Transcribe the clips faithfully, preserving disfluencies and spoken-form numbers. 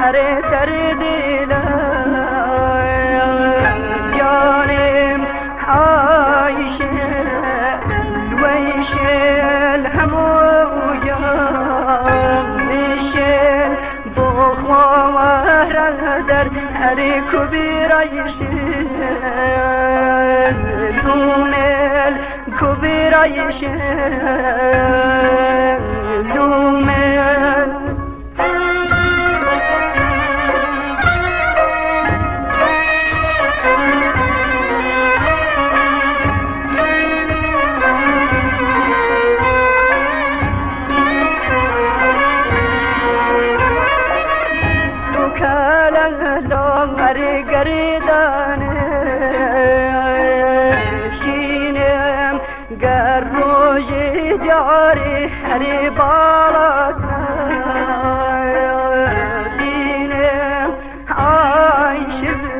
هر دردی جانم عایشه ویشل همویان میشل بخوار در هر کبیرایشه دومل کبیرایشه دومل هر گردان شینم گر روی جاری هر بالات شینم عایش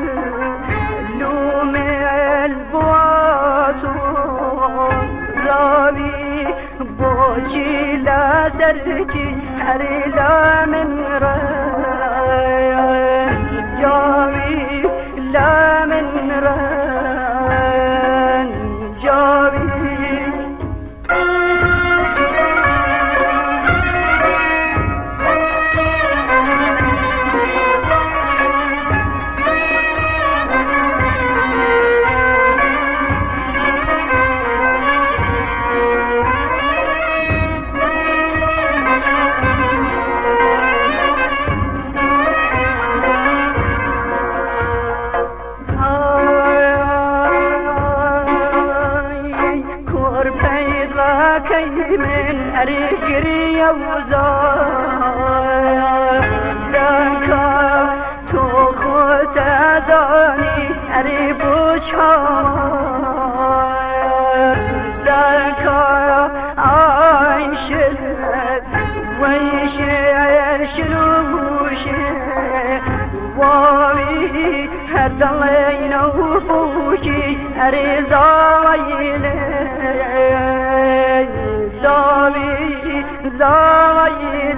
لوم البواتو راوی بوچی لازرچی هر لامن را جاوي لا من ران جاوي كي من أريكري وزار دانكا توخوت أداني أريبو شار دانكا عايشل ويشير شلوشي واوي هردلين وفوشي أريزا ويلي زاوي زاوي